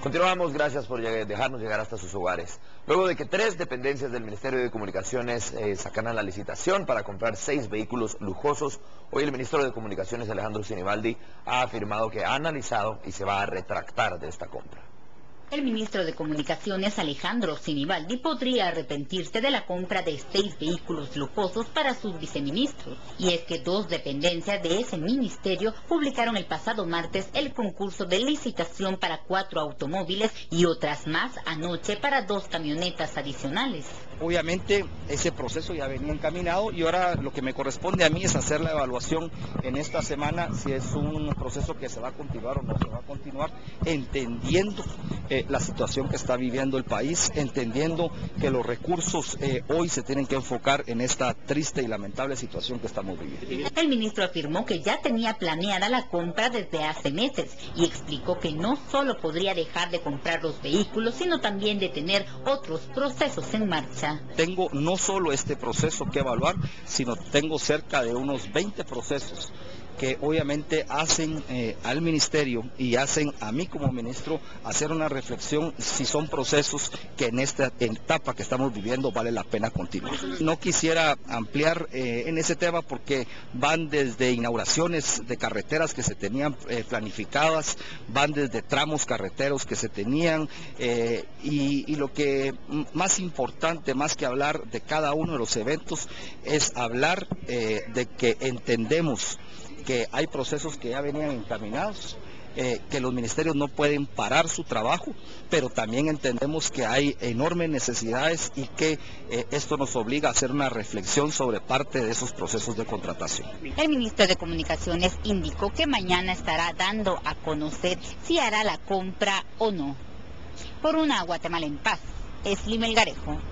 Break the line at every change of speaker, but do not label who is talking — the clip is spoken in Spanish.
Continuamos, gracias por dejarnos llegar hasta sus hogares. Luego de que 3 dependencias del Ministerio de Comunicaciones sacaran la licitación para comprar 6 vehículos lujosos, hoy el ministro de Comunicaciones, Alejandro Sinibaldi, ha afirmado que ha analizado y se va a retractar de esta compra.
El ministro de Comunicaciones, Alejandro Sinibaldi, podría arrepentirse de la compra de 6 vehículos lujosos para sus viceministros. Y es que 2 dependencias de ese ministerio publicaron el pasado martes el concurso de licitación para 4 automóviles y otras más anoche para 2 camionetas adicionales.
Obviamente ese proceso ya venía encaminado y ahora lo que me corresponde a mí es hacer la evaluación en esta semana si es un proceso que se va a continuar o no se va a continuar, entendiendo la situación que está viviendo el país, entendiendo que los recursos hoy se tienen que enfocar en esta triste y lamentable situación que estamos viviendo.
El ministro afirmó que ya tenía planeada la compra desde hace meses y explicó que no solo podría dejar de comprar los vehículos, sino también de tener otros procesos en marcha.
Tengo no solo este proceso que evaluar, sino tengo cerca de unos 20 procesos que obviamente hacen al ministerio y hacen a mí como ministro hacer una reflexión si son procesos que en esta etapa que estamos viviendo vale la pena continuar. No quisiera ampliar en ese tema porque van desde inauguraciones de carreteras que se tenían planificadas, van desde tramos carreteros que se tenían y lo que más importante, más que hablar de cada uno de los eventos, es hablar de que entendemos que hay procesos que ya venían encaminados, que los ministerios no pueden parar su trabajo, pero también entendemos que hay enormes necesidades y que esto nos obliga a hacer una reflexión sobre parte de esos procesos de contratación.
El ministro de Comunicaciones indicó que mañana estará dando a conocer si hará la compra o no. Por una Guatemala en paz, Esli Melgarejo.